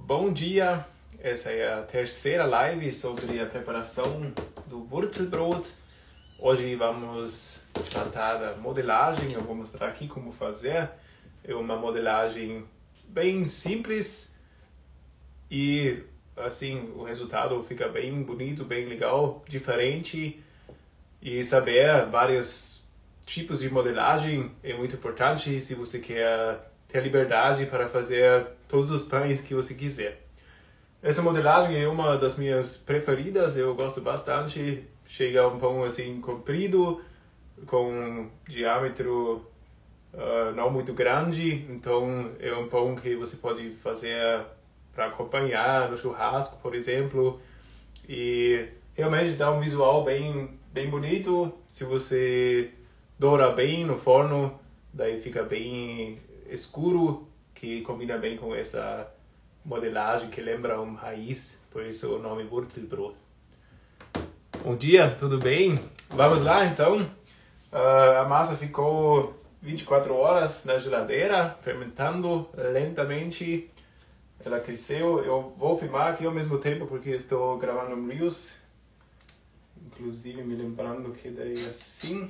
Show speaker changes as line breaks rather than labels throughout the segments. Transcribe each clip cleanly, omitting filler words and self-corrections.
Bom dia! Essa é a terceira live sobre a preparação do Wurzelbrot. Hoje vamos tratar da modelagem, eu vou mostrar aqui como fazer. É uma modelagem bem simples e assim o resultado fica bem bonito, bem legal, diferente. E saber vários tipos de modelagem é muito importante se você quer ter liberdade para fazer todos os pães que você quiser. Essa modelagem é uma das minhas preferidas, eu gosto bastante. Chega um pão assim comprido, com diâmetro não muito grande, então é um pão que você pode fazer para acompanhar no churrasco, por exemplo, e realmente dá um visual bem bonito. Se você doura bem no forno, daí fica bem escuro, que combina bem com essa modelagem que lembra um raiz, por isso o nome Wurzelbrot. Bom dia, tudo bem? Vamos lá então. A massa ficou 24 horas na geladeira, fermentando lentamente. Ela cresceu. Eu vou filmar aqui ao mesmo tempo porque estou gravando um Reels. Inclusive me lembrando que daí assim.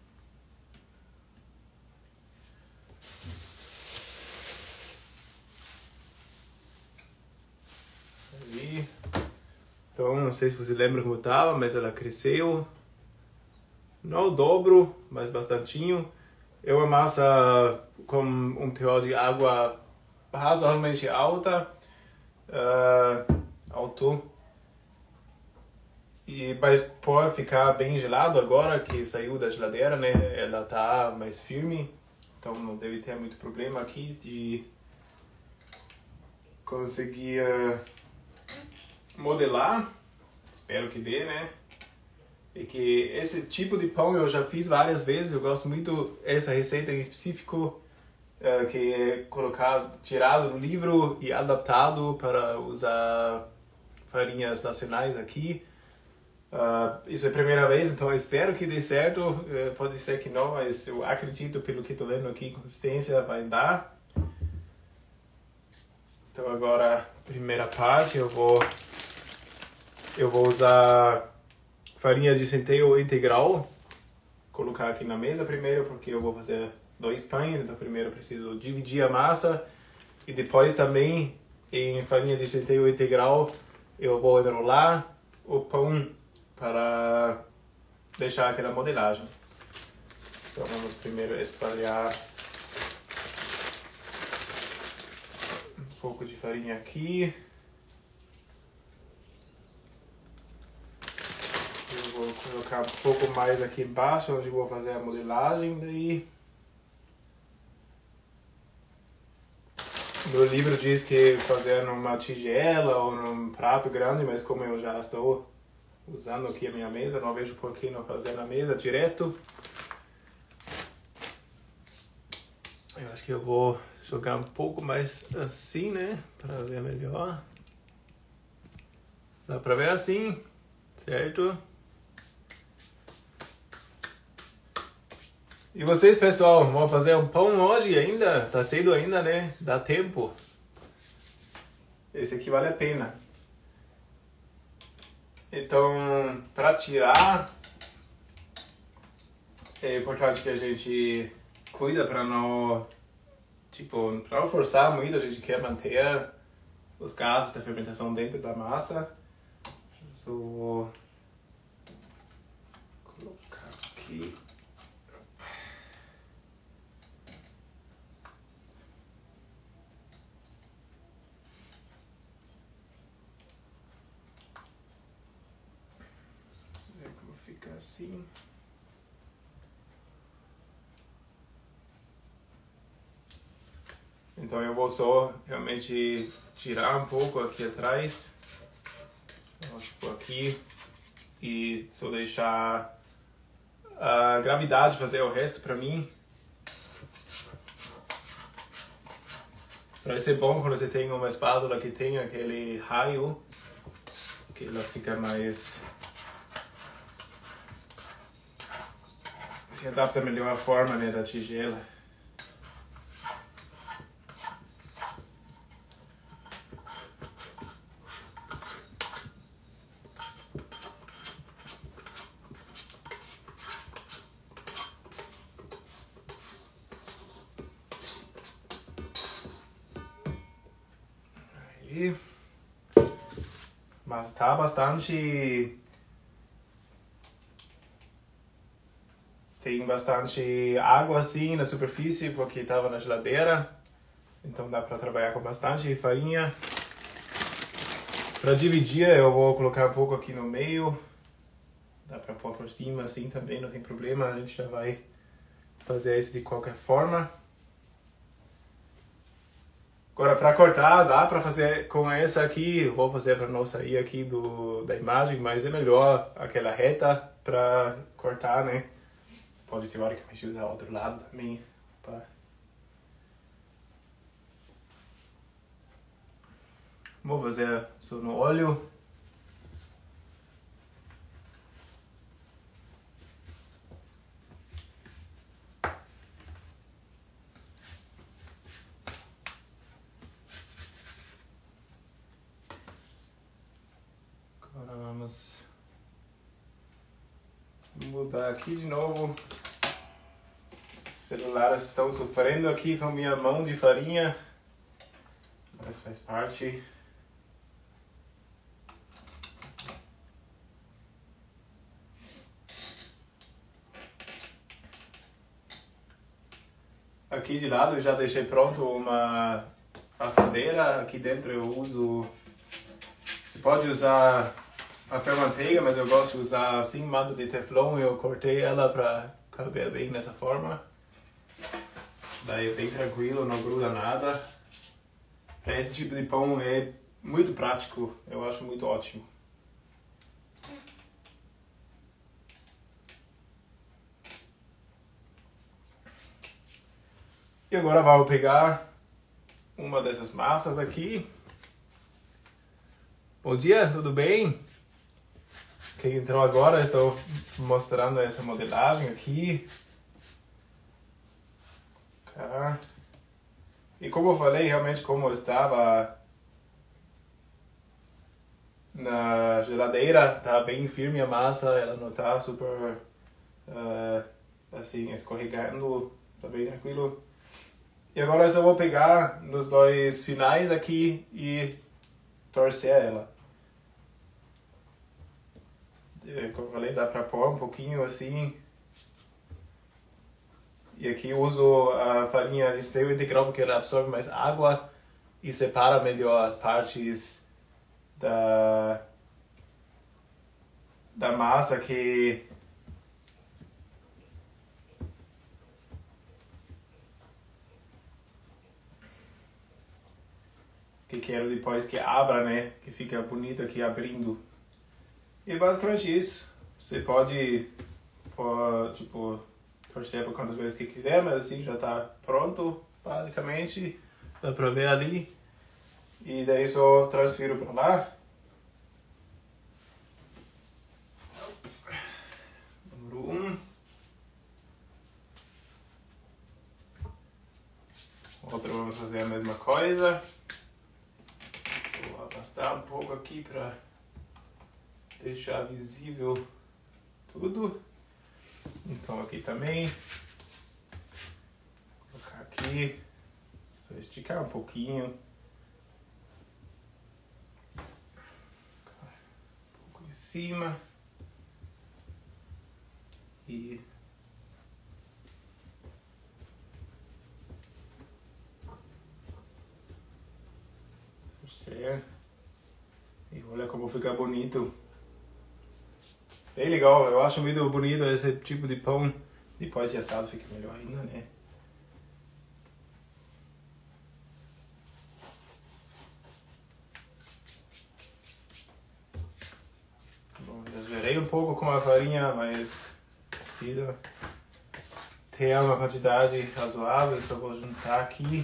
Ali. Então, não sei se você lembra como estava, mas ela cresceu. Não o dobro, mas bastantinho. É uma massa com um teor de água razoavelmente alto. Mas pode ficar bem gelado agora que saiu da geladeira, né? Ela tá mais firme, então não deve ter muito problema aqui de conseguir modelar. Espero que dê, né? E que esse tipo de pão eu já fiz várias vezes. Eu gosto muito dessa receita em específico, que é tirado do livro e adaptado para usar farinhas nacionais aqui. Isso é a primeira vez, então eu espero que dê certo. Pode ser que não, mas eu acredito, pelo que estou lendo aqui, consistência vai dar. Então agora, primeira parte, eu vou usar farinha de centeio integral. Colocar aqui na mesa primeiro, porque eu vou fazer 2 pães, então primeiro eu preciso dividir a massa. E depois também, em farinha de centeio integral, eu vou enrolar o pão para deixar aquela modelagem. Então vamos primeiro espalhar um pouco de farinha aqui. Eu vou colocar um pouco mais aqui embaixo, onde eu vou fazer a modelagem. Daí no livro diz que fazer numa tigela ou num prato grande, mas como eu já estou usando aqui a minha mesa, não vejo por que não fazer na mesa direto. Eu acho que eu vou jogar um pouco mais assim, né? Para ver melhor. Dá para ver assim, certo? E vocês, pessoal, vão fazer um pão hoje ainda? Tá cedo ainda, né? Dá tempo. Esse aqui vale a pena. Então, para tirar, é importante que a gente cuida para não forçar muito. A gente quer manter os gases da fermentação dentro da massa. Só vou colocar aqui. Fica assim. Então eu vou só realmente tirar um pouco aqui atrás. Vamos por aqui. E só deixar a gravidade fazer o resto para mim. Parece ser bom quando você tem uma espátula que tem aquele raio, que ela fica mais... se adapta melhor à forma, né, da tigela. Aí. Mas tá bastante... Tem bastante água assim na superfície, porque estava na geladeira. Então dá para trabalhar com bastante farinha. Para dividir, eu vou colocar um pouco aqui no meio. Dá para pôr por cima assim também, não tem problema. A gente já vai fazer isso de qualquer forma. Agora, para cortar, dá para fazer com essa aqui. Eu vou fazer para não sair aqui da imagem, mas é melhor aquela reta para cortar, né? Pode teoricamente usar o outro lado também. Opa. Vou fazer só no óleo. Agora vamos mudar aqui de novo. Os celulares estão sofrendo aqui com minha mão de farinha, mas faz parte. Aqui de lado eu já deixei pronto uma assadeira. Aqui dentro eu uso... Você pode usar papel manteiga, mas eu gosto de usar assim, manta de teflon. Eu cortei ela para caber bem nessa forma. Daí é bem tranquilo, não gruda nada. Para esse tipo de pão é muito prático, eu acho muito ótimo. E agora vou pegar uma dessas massas aqui. Bom dia, tudo bem? Então agora estou mostrando essa modelagem aqui. Cá. E como eu falei, realmente como eu estava na geladeira, tá bem firme a massa, ela não tá super assim escorregando, tá bem tranquilo. E agora eu só vou pegar nos dois finais aqui e torcer ela. Como eu falei, dá pra pôr um pouquinho assim. E aqui eu uso a farinha de stevia integral porque ela absorve mais água e separa melhor as partes da massa que quero depois que abra, né? Que fica bonito aqui abrindo. E basicamente isso. Você pode tipo, torcer por quantas vezes que quiser, mas assim já está pronto, basicamente. Dá pra ver ali. E daí só transfiro para lá. Número 1. Outro vamos fazer a mesma coisa. Vou afastar um pouco aqui para deixar visível tudo. Então aqui também. Vou colocar aqui. Só esticar um pouquinho. Um pouco em cima. E e olha como fica bonito. Bem legal, eu acho muito bonito esse tipo de pão. Depois de assado fica melhor ainda, né? Bom, exagerei um pouco com a farinha, mas precisa ter uma quantidade razoável. Só vou juntar aqui.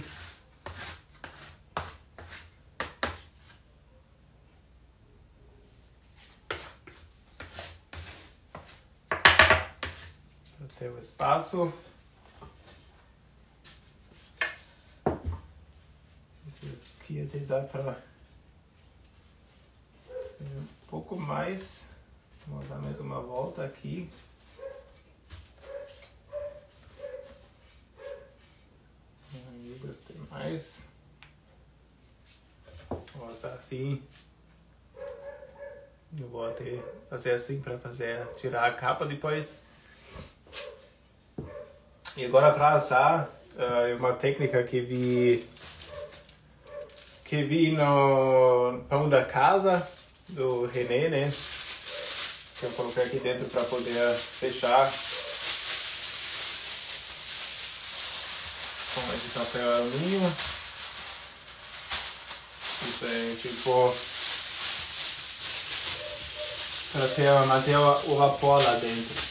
Ter o espaço. Esse aqui até dá para um pouco mais. Vou dar mais uma volta aqui. Aí gostei mais. Agora usar assim. Eu vou até fazer assim para tirar a capa depois. E agora para assar, é uma técnica que vi no pão da casa do René, né? Que eu coloquei aqui dentro para poder fechar com esse papel alumínio. Isso é tipo para manter o vapor lá dentro.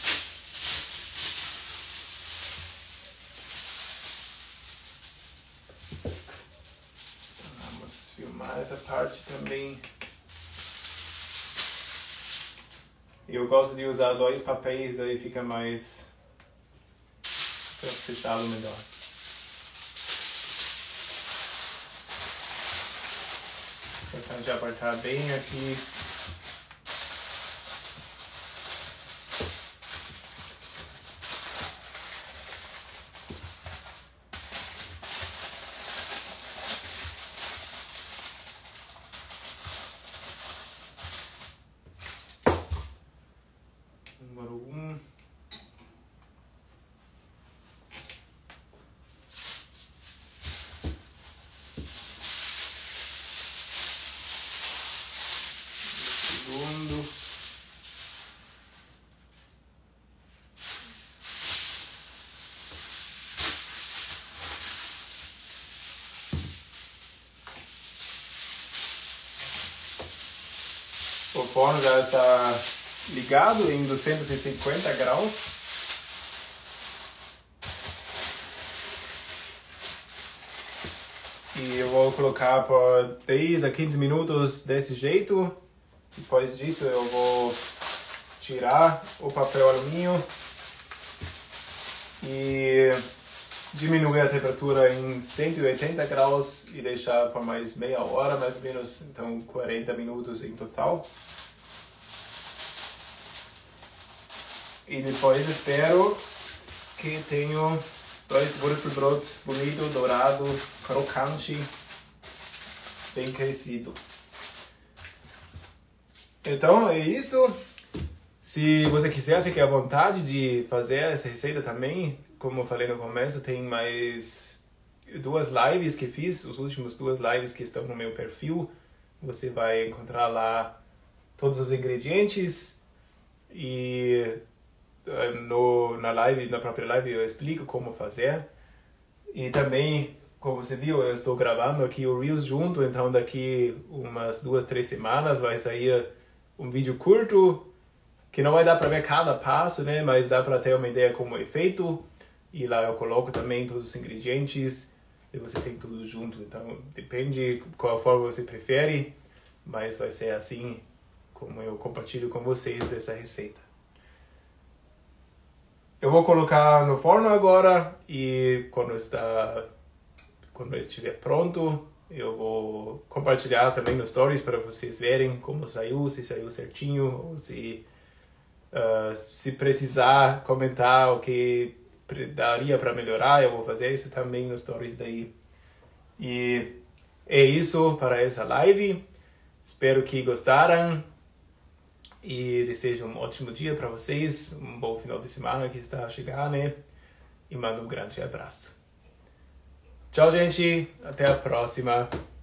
Vamos filmar essa parte também. Eu gosto de usar 2 papéis, aí fica mais fechado melhor. Importante apertar bem aqui. Número 1. Segundo. O forno já está ligado em 250 graus. E eu vou colocar por 10 a 15 minutos desse jeito. Depois disso eu vou tirar o papel alumínio e diminuir a temperatura em 180 graus e deixar por mais meia hora, mais ou menos, então 40 minutos em total. E depois espero que tenho 2 Wurzelbrot bonito, dourado, crocante, bem crescido. Então é isso. Se você quiser, fique à vontade de fazer essa receita também. Como eu falei no começo, tem mais 2 lives que fiz, as últimas 2 lives que estão no meu perfil. Você vai encontrar lá todos os ingredientes e na própria live eu explico como fazer. E também, como você viu, eu estou gravando aqui o Reels junto, então daqui umas 2, 3 semanas vai sair um vídeo curto, que não vai dar para ver cada passo, né? Mas dá para ter uma ideia como é feito. E lá eu coloco também todos os ingredientes e você tem tudo junto. Então depende qual forma você prefere, mas vai ser assim como eu compartilho com vocês essa receita. Eu vou colocar no forno agora e quando estiver pronto, eu vou compartilhar também nos stories para vocês verem como saiu, se saiu certinho, ou se precisar comentar o que daria para melhorar, eu vou fazer isso também nos stories daí. E é isso para essa live. Espero que gostaram. E desejo um ótimo dia para vocês, um bom final de semana que está a chegar, né? E mando um grande abraço. Tchau, gente. Até a próxima.